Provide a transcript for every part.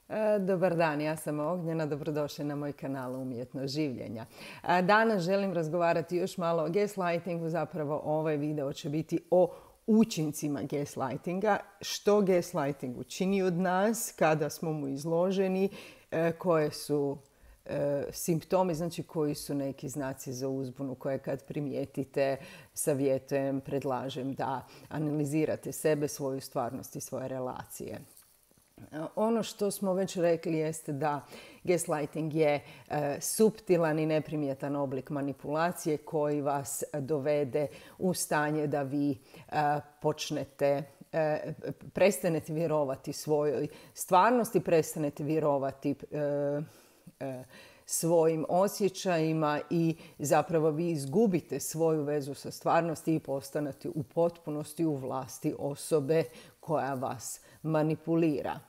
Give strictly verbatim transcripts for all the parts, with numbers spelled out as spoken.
E, Dobar dan, ja sam Ognjena, dobrodošli na moj kanal Umjetnost življenja. E, Danas želim razgovarati još malo o gaslightingu, zapravo ovaj video će biti o učincima gaslightinga, što gaslighting učini od nas kada smo mu izloženi, e, koje su e, simptomi, znači koji su neki znaci za uzbunu koje kad primijetite savjetujem, predlažem da analizirate sebe, svoju stvarnost i svoje relacije. Ono što smo već rekli jeste da gaslighting je e, suptilan i neprimjetan oblik manipulacije koji vas dovede u stanje da vi e, počnete, e, prestanete vjerovati svojoj stvarnosti, prestanete vjerovati e, e, svojim osjećajima i zapravo vi izgubite svoju vezu sa stvarnosti i postanete u potpunosti u vlasti osobe koja vas manipulira.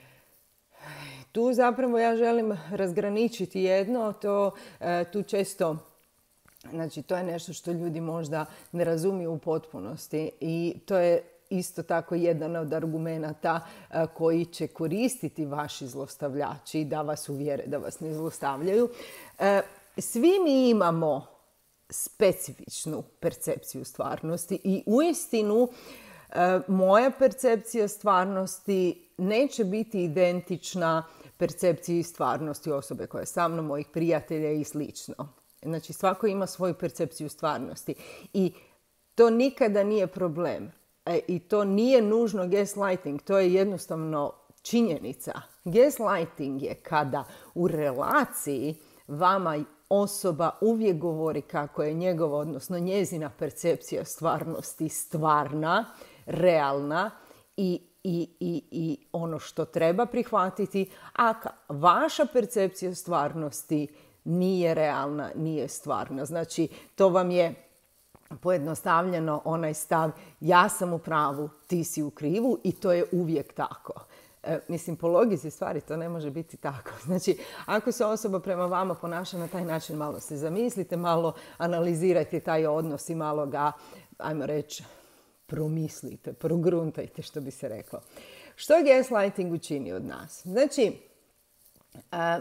Tu zapravo ja želim razgraničiti jedno, to tu često, znači to je nešto što ljudi možda ne razumiju u potpunosti i to je isto tako jedan od argumenata koji će koristiti vaši zlostavljači da vas uvjere da vas ne zlostavljaju. Svi mi imamo specifičnu percepciju stvarnosti i uistinu moja percepcija stvarnosti neće biti identična percepciji stvarnosti osobe koja je sa mnom, mojih prijatelja i slično. Znači svako ima svoju percepciju stvarnosti i to nikada nije problem. E, I to nije nužno gaslighting, to je jednostavno činjenica. Gaslighting je kada u relaciji vama osoba uvijek govori kako je njegova, odnosno njezina percepcija stvarnosti stvarna, realna i, i, i, i ono što treba prihvatiti, a vaša percepcija stvarnosti nije realna, nije stvarna. Znači, to vam je pojednostavljeno onaj stav ja sam u pravu, ti si u krivu i to je uvijek tako. E, mislim, po logici stvari to ne može biti tako. Znači, ako se osoba prema vama ponaša na taj način, malo se zamislite, malo analizirajte taj odnos i malo ga, ajmo reći, promislite, progruntajte, što bi se reklo. Što gaslighting učini od nas? Znači, a,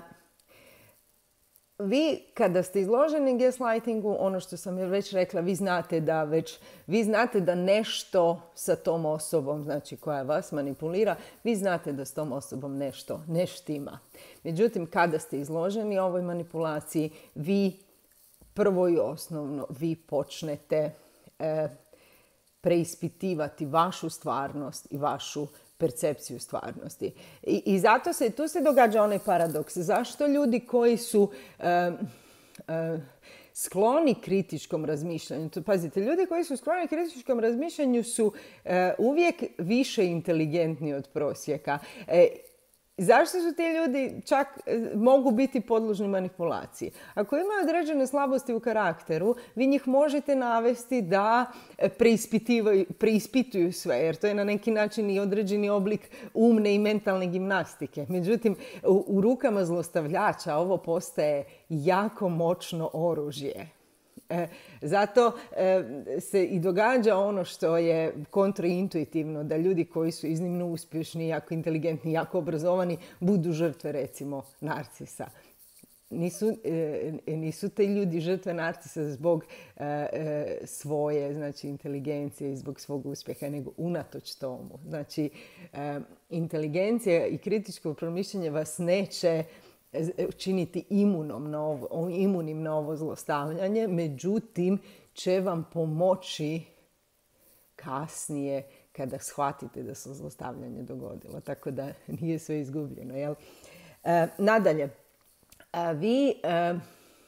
vi kada ste izloženi gaslightingu, ono što sam već rekla, vi znate da već, vi znate da nešto sa tom osobom, znači koja vas manipulira, vi znate da s tom osobom nešto ne štima. Međutim, kada ste izloženi ovoj manipulaciji, vi prvo i osnovno, vi počnete e, preispitivati vašu stvarnost i vašu percepciju stvarnosti. I, i zato se, tu se događa onaj paradoks. Zašto ljudi koji su e, e, skloni kritičkom razmišljanju, to, pazite, ljudi koji su skloni kritičkom razmišljanju su e, uvijek više inteligentni od prosjeka. E, Zašto su ti ljudi čak mogu biti podložni manipulaciji? Ako imaju određene slabosti u karakteru, vi njih možete navesti da preispituju sve, jer to je na neki način i određeni oblik umne i mentalne gimnastike. Međutim, u, u rukama zlostavljača ovo postaje jako moćno oružje. E, zato e, se i događa ono što je kontraintuitivno, da ljudi koji su iznimno uspješni, jako inteligentni, jako obrazovani, budu žrtve, recimo, narcisa. Nisu, e, nisu te ljudi žrtve narcisa zbog e, e, svoje, znači, inteligencije i zbog svog uspjeha, nego unatoč tomu. Znači, e, inteligencija i kritičko promišljanje vas neće činiti imunom na ovo, imunim na ovo zlostavljanje, međutim će vam pomoći kasnije kada shvatite da se zlostavljanje dogodilo. Tako da nije sve izgubljeno. Jel? E, nadalje, a vi e,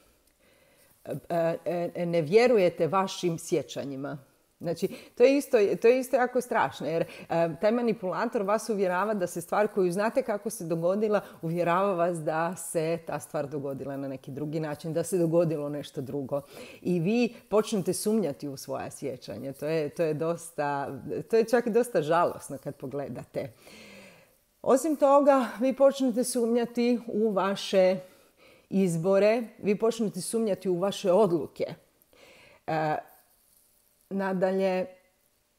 e, ne vjerujete vašim sjećanjima. Znači, to je isto, to je isto jako strašno, jer e, taj manipulator vas uvjerava da se stvar koju znate kako se dogodila, uvjerava vas da se ta stvar dogodila na neki drugi način, da se dogodilo nešto drugo. I vi počnete sumnjati u svoja sjećanja. To je, to je, dosta, to je čak i dosta žalosno kad pogledate. Osim toga, vi počnete sumnjati u vaše izbore, vi počnete sumnjati u vaše odluke. E, Nadalje,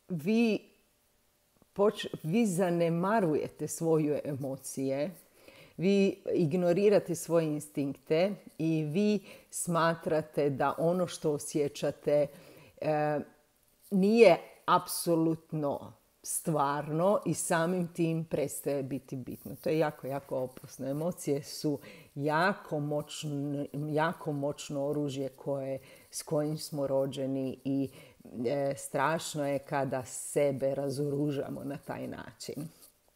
vi, poč- vi zanemarujete svoje emocije, vi ignorirate svoje instinkte i vi smatrate da ono što osjećate e, nije apsolutno stvarno i samim tim prestaje biti bitno. To je jako, jako opasno. Emocije su jako moćno, jako moćno oružje koje, s kojim smo rođeni i e, strašno je kada sebe razoružamo na taj način.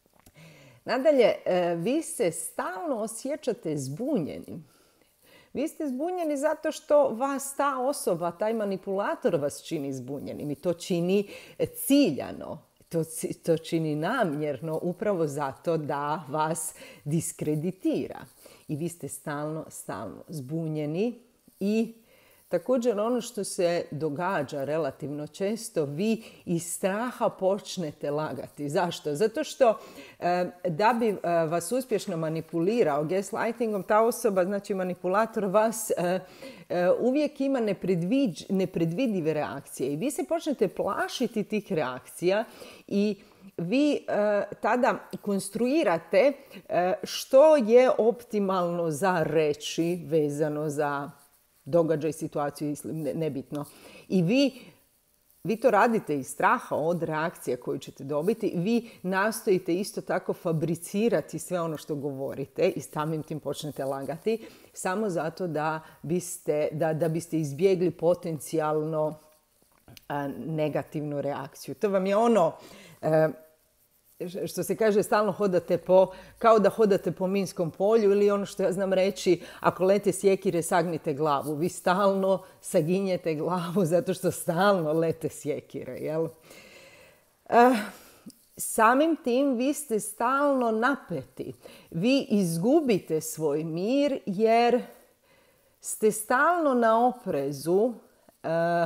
Nadalje, e, vi se stalno osjećate zbunjenim. Vi ste zbunjeni zato što vas ta osoba, taj manipulator vas čini zbunjenim i to čini ciljano. To, to čini namjerno upravo zato da vas diskreditira. I vi ste stalno, stalno zbunjeni i također ono što se događa relativno često, vi iz straha počnete lagati. Zašto? Zato što e, da bi e, vas uspješno manipulirao gaslightingom, ta osoba, znači manipulator, vas e, e, uvijek ima nepredviđ, nepredvidive reakcije. I vi se počnete plašiti tih reakcija i vi e, tada konstruirate e, što je optimalno za reći vezano za događaj, situaciju, nebitno. I vi, vi to radite iz straha od reakcije koju ćete dobiti. Vi nastojite isto tako fabricirati sve ono što govorite i samim tim počnete lagati samo zato da biste, da, da biste izbjegli potencijalno a, negativnu reakciju. To vam je ono... A, što se kaže, stalno hodate po, kao da hodate po minskom polju ili ono što ja znam reći, ako lete sjekire, sagnite glavu. Vi stalno saginjete glavu zato što stalno lete sjekire, jel? E, samim tim vi ste stalno napeti. Vi izgubite svoj mir jer ste stalno na oprezu e,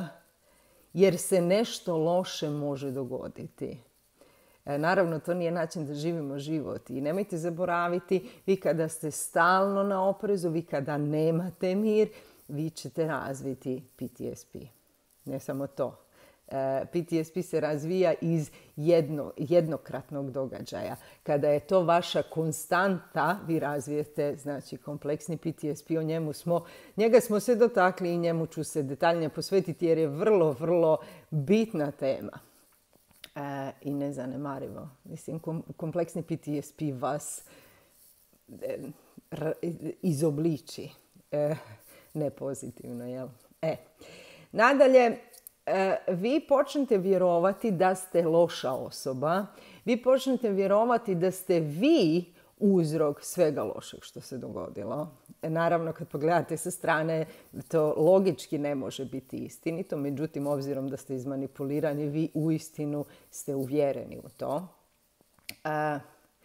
jer se nešto loše može dogoditi. Naravno, to nije način da živimo život. I nemojte zaboraviti, vi kada ste stalno na oprezu, vi kada nemate mir, vi ćete razviti P T S P. Ne samo to. P T S P se razvija iz jedno, jednokratnog događaja. Kada je to vaša konstanta, vi razvijete, znači, kompleksni P T S P. O njemu smo, njega smo se dotakli i njemu ću se detaljnije posvetiti jer je vrlo, vrlo bitna tema. E, i nezanemarivo. Mislim, kom, kompleksni P T S P vas e, r, izobliči. E, ne pozitivno, jel? E. Nadalje, e, vi počnete vjerovati da ste loša osoba. Vi počnete vjerovati da ste vi uzrok svega lošeg što se dogodilo. E, naravno, kad pogledate sa strane, to logički ne može biti istinito. Međutim, obzirom da ste izmanipulirani, vi uistinu ste uvjereni u to. E,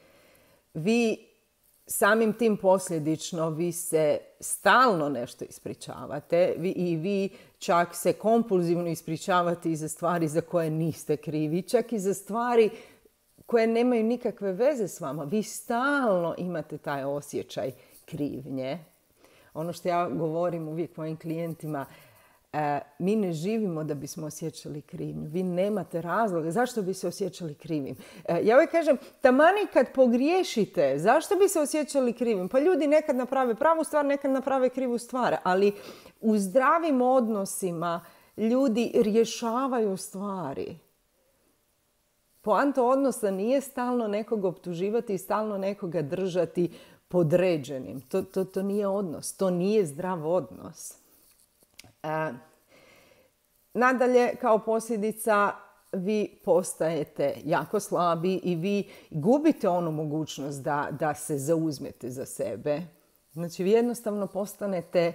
vi samim tim posljedično, vi se stalno nešto ispričavate vi, i vi čak se kompulzivno ispričavate i za stvari za koje niste krivi, čak i za stvari koje nemaju nikakve veze s vama. Vi stalno imate taj osjećaj krivnje. Ono što ja govorim uvijek mojim klijentima, e, mi ne živimo da bismo osjećali krivnju. Vi nemate razloga. Zašto bi se osjećali krivim? E, ja uvijek kažem, tamani kad pogriješite, zašto bi se osjećali krivim? Pa ljudi nekad naprave pravu stvar, nekad naprave krivu stvar. Ali u zdravim odnosima ljudi rješavaju stvari. Poanta odnosa nije stalno nekog optuživati i stalno nekoga držati podređenim. To, to, to nije odnos. To nije zdrav odnos. E, nadalje, kao posljedica, vi postajete jako slabi i vi gubite onu mogućnost da, da se zauzmete za sebe. Znači, vi jednostavno postanete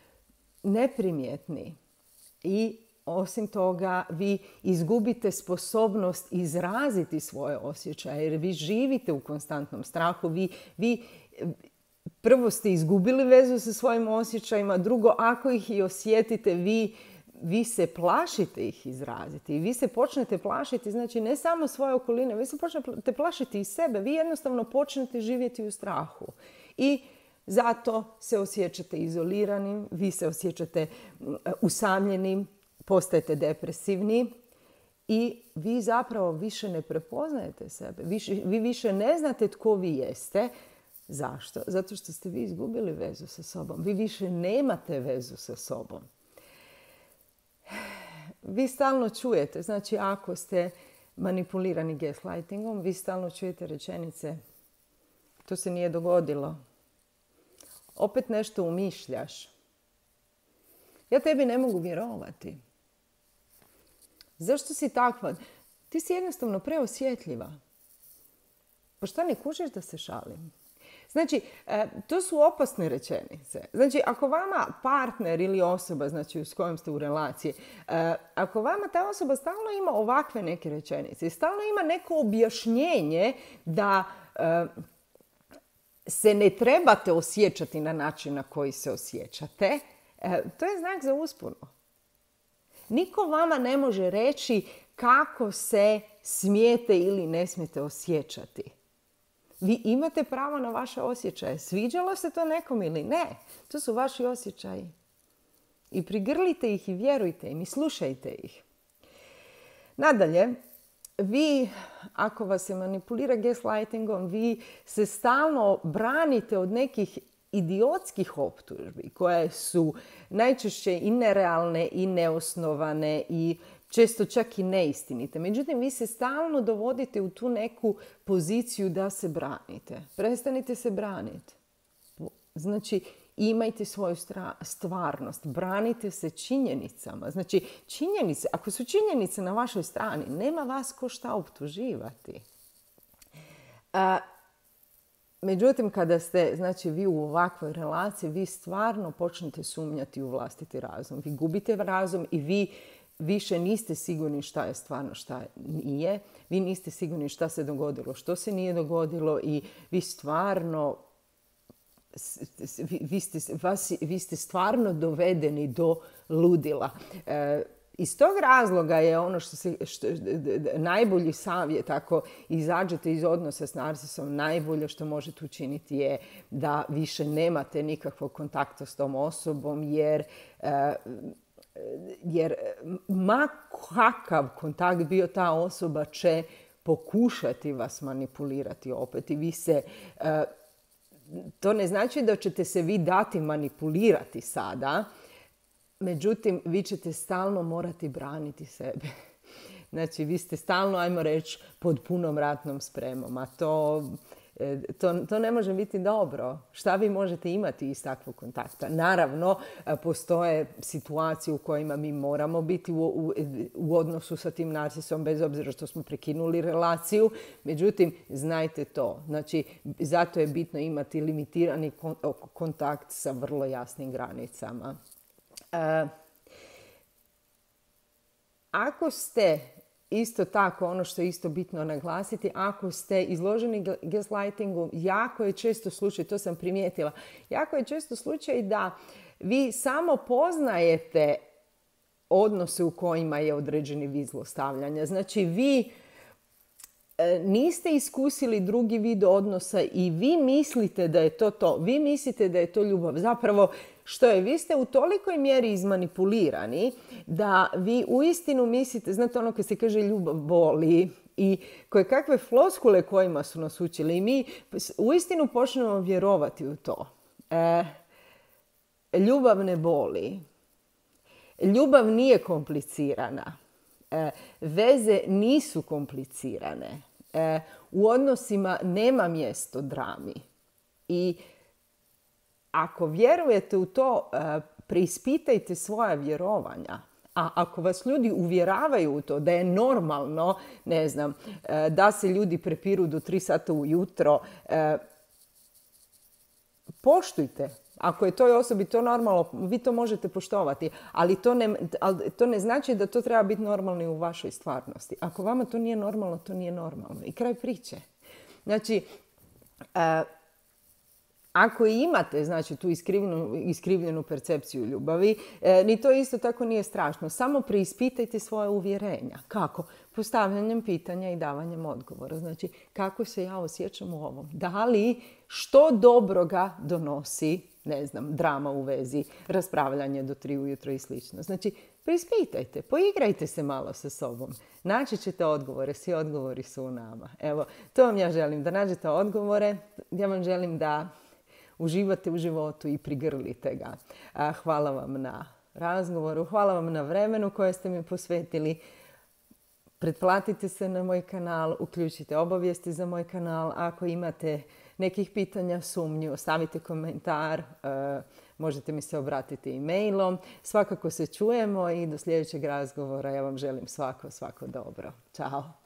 neprimjetni i osim toga, vi izgubite sposobnost izraziti svoje osjećaje jer vi živite u konstantnom strahu. Vi, vi prvo ste izgubili vezu sa svojim osjećajima, drugo, ako ih i osjetite, vi, vi se plašite ih izraziti. I vi se počnete plašiti, znači ne samo svoje okoline, vi se počnete plašiti i sebe. Vi jednostavno počnete živjeti u strahu. I zato se osjećate izoliranim, vi se osjećate usamljenim, postajete depresivni i vi zapravo više ne prepoznajete sebe. Vi, vi više ne znate tko vi jeste. Zašto? Zato što ste vi izgubili vezu sa sobom. Vi više nemate vezu sa sobom. Vi stalno čujete, znači ako ste manipulirani gaslightingom, vi stalno čujete rečenice: to se nije dogodilo. Opet nešto umišljaš. Ja tebi ne mogu vjerovati. Zašto si takva? Ti si jednostavno preosjetljiva. Pa šta ne kužiš da se šalim? Znači, to su opasne rečenice. Znači, ako vama partner ili osoba, znači s kojom ste u relaciji, ako vama ta osoba stalno ima ovakve neke rečenice, stalno ima neko objašnjenje da se ne trebate osjećati na način na koji se osjećate, to je znak za usponu. Niko vama ne može reći kako se smijete ili ne smijete osjećati. Vi imate pravo na vaše osjećaje. Sviđalo se to nekom ili ne. To su vaši osjećaji. I prigrlite ih i vjerujte im i slušajte ih. Nadalje, vi, ako vas se manipulira gaslightingom, vi se stalno branite od nekih idiotskih optužbi koje su najčešće i nerealne i neosnovane i često čak i neistinite. Međutim, vi se stalno dovodite u tu neku poziciju da se branite. Prestanite se braniti. Znači, imajte svoju stvarnost. Branite se činjenicama. Znači, činjenice, ako su činjenice na vašoj strani, nema vas ko šta optuživati. A, međutim, kada ste, znači, vi u ovakvoj relaciji, vi stvarno počnete sumnjati u vlastiti razum. Vi gubite razum i vi više niste sigurni šta je stvarno, šta nije. Vi niste sigurni šta se dogodilo, što se nije dogodilo i vi stvarno, vi, vi, ste, vas, vi ste stvarno dovedeni do ludila. E, iz tog razloga je ono što se, što, najbolji savjet, ako izađete iz odnosa s narcisom, najbolje što možete učiniti je da više nemate nikakvog kontakta s tom osobom, jer e, Jer ma kakav kontakt bio, ta osoba će pokušati vas manipulirati opet. I vi se, to ne znači da ćete se vi dati manipulirati sada, međutim, vi ćete stalno morati braniti sebe. Znači, vi ste stalno, ajmo reći, pod punom ratnom spremom, a to... To, to ne može biti dobro. Šta vi možete imati iz takvog kontakta? Naravno, postoje situacije u kojima mi moramo biti u, u, u odnosu sa tim narcisom, bez obzira što smo prekinuli relaciju. Međutim, znajte to. Znači, zato je bitno imati limitirani kontakt sa vrlo jasnim granicama. E, ako ste... Isto tako, ono što je isto bitno naglasiti, ako ste izloženi gaslightingu, jako je često slučaj, to sam primijetila, jako je često slučaj da vi samo poznajete odnose u kojima je određeni vid zlostavljanja. Znači, vi niste iskusili drugi vid odnosa i vi mislite da je to to. Vi mislite da je to ljubav. Zapravo, što je, vi ste u tolikoj mjeri izmanipulirani da vi uistinu mislite, znate ono kad se kaže ljubav boli i koje kakve floskule kojima su nas učili i mi uistinu počnemo vjerovati u to. E, ljubav ne boli. Ljubav nije komplicirana. E, veze nisu komplicirane. E, u odnosima nema mjesto drami. I ako vjerujete u to, e, preispitajte svoja vjerovanja. A ako vas ljudi uvjeravaju u to da je normalno, ne znam, e, da se ljudi prepiru do tri sata ujutro, e, poštujte. Ako je toj osobi to normalno, vi to možete poštovati, ali to ne, ali to ne znači da to treba biti normalno i u vašoj stvarnosti. Ako vama to nije normalno, to nije normalno. I kraj priče. Znači, e, ako imate, znači, tu iskrivljenu, iskrivljenu percepciju ljubavi, e, ni to isto tako nije strašno. Samo preispitajte svoje uvjerenja. Kako? Postavljanjem pitanja i davanjem odgovora. Znači, kako se ja osjećam u ovom? Da li što dobroga donosi, ne znam, drama u vezi, raspravljanje do tri ujutro i slično. Znači, Preispitajte, poigrajte se malo sa sobom. Naći ćete odgovore, svi odgovori su u nama. Evo, to vam ja želim, da nađete odgovore. Ja vam želim da uživate u životu i prigrlite ga. Hvala vam na razgovoru, hvala vam na vremenu koje ste mi posvetili. Pretplatite se na moj kanal, uključite obavijesti za moj kanal. Ako imate nekih pitanja, sumnju, ostavite komentar, možete mi se obratiti e-mailom. Svakako se čujemo i do sljedećeg razgovora ja vam želim svako, svako dobro. Ćao!